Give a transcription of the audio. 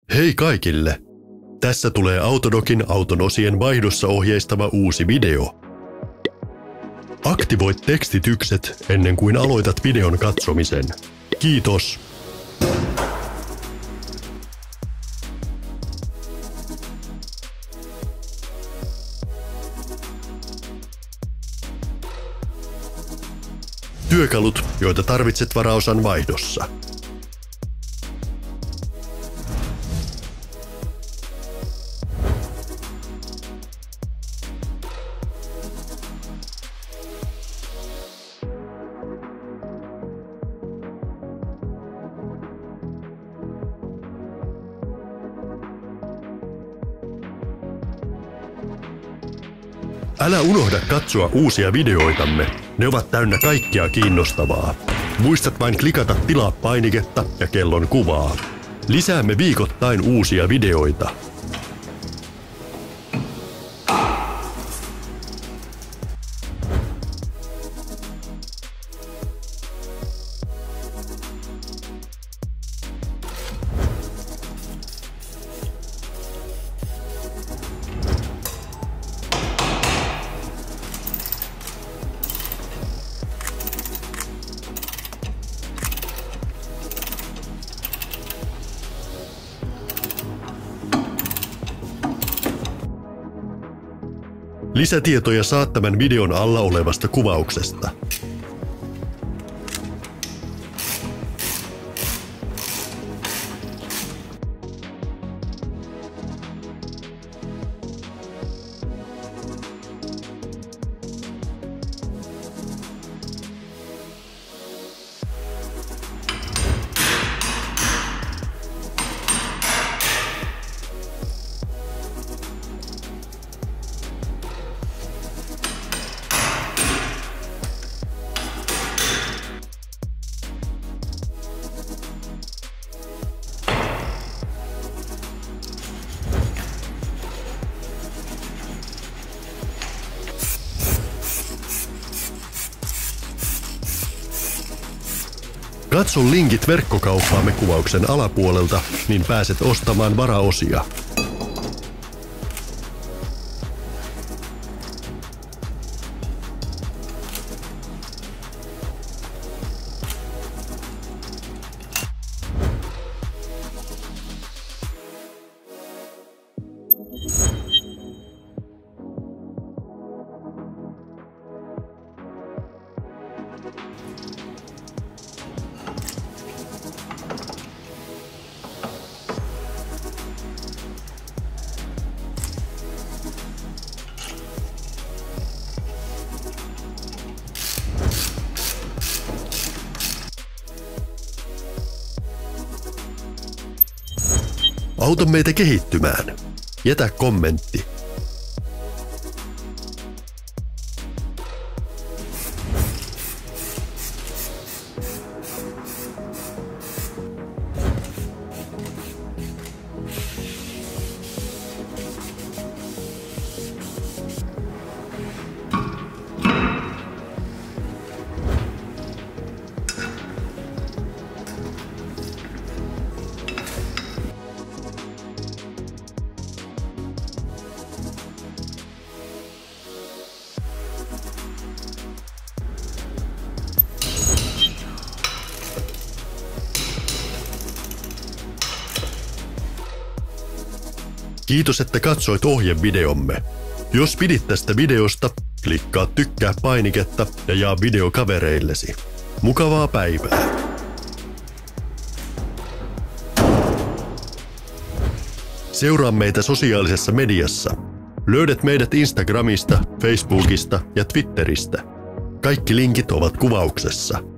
Hei kaikille! Tässä tulee Autodocin auton osien vaihdossa ohjeistava uusi video. Aktivoi tekstitykset ennen kuin aloitat videon katsomisen. Kiitos! Työkalut, joita tarvitset varaosan vaihdossa. Älä unohda katsoa uusia videoitamme. Ne ovat täynnä kaikkea kiinnostavaa. Muistat vain klikata tilaa painiketta ja kellon kuvaa. Lisäämme viikoittain uusia videoita. Lisätietoja saat tämän videon alla olevasta kuvauksesta. Katso linkit verkkokauppaamme kuvauksen alapuolelta, niin pääset ostamaan varaosia. Auta meitä kehittymään. Jätä kommentti. Kiitos, että katsoit ohjevideomme. Jos pidit tästä videosta, klikkaa tykkää painiketta ja jaa video kavereillesi. Mukavaa päivää! Seuraa meitä sosiaalisessa mediassa. Löydät meidät Instagramista, Facebookista ja Twitteristä. Kaikki linkit ovat kuvauksessa.